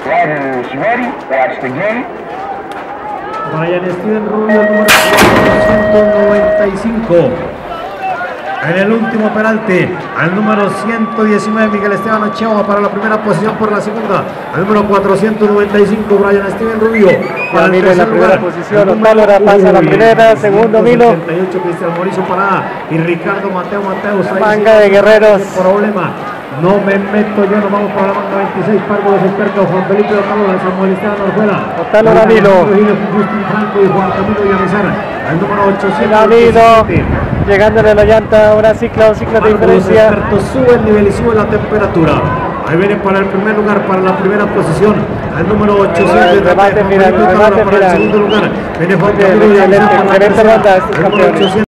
Riders ready, watch the gate. Brian Steven Rubio, número 495. En el último peralte, al número 119, Miguel Esteban Ochoa para la primera posición por la segunda. Al número 495, Brian Steven Rubio para el Milo en la tercer primera lugar. posición. Otálora pasa a la primera, segundo Milo. 168, Cristian Mauricio Parada y Ricardo Mateus. Manga de guerreros. Problema. No me meto yo, nos vamos para la manga 26, Pargo los expertos, Juan Felipe Otálora, Samuel Esteban Orjuela. Otálora Milo. Justin Franco y Juan Camilo Villamizar. Al número 800. Milo, llegándole la llanta, una cicla de diferencia. Los expertos sube el nivel y sube la temperatura. Ahí viene para el primer lugar, para la primera posición. Al número 800. El remate final, para el segundo lugar. Viene Juan Camilo Villamizar para la tercera. Al número 800.